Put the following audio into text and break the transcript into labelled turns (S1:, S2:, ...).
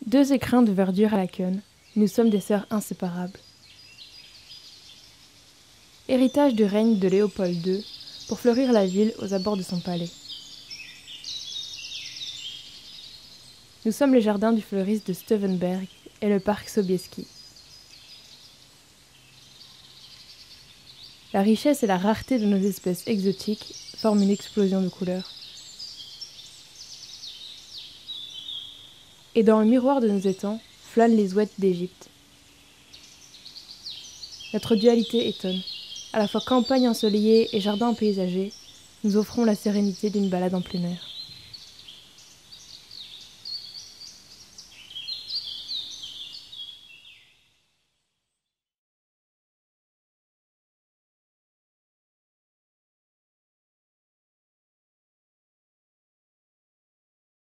S1: Deux écrins de verdure à la queue, nous sommes des sœurs inséparables. Héritage du règne de Léopold II, pour fleurir la ville aux abords de son palais. Nous sommes les jardins du fleuriste de Stuevenberg et le parc Sobieski. La richesse et la rareté de nos espèces exotiques forment une explosion de couleurs. Et dans le miroir de nos étangs flânent les ouètes d'Égypte. Notre dualité étonne. À la fois campagne ensoleillée et jardin paysager, nous offrons la sérénité d'une balade en plein air.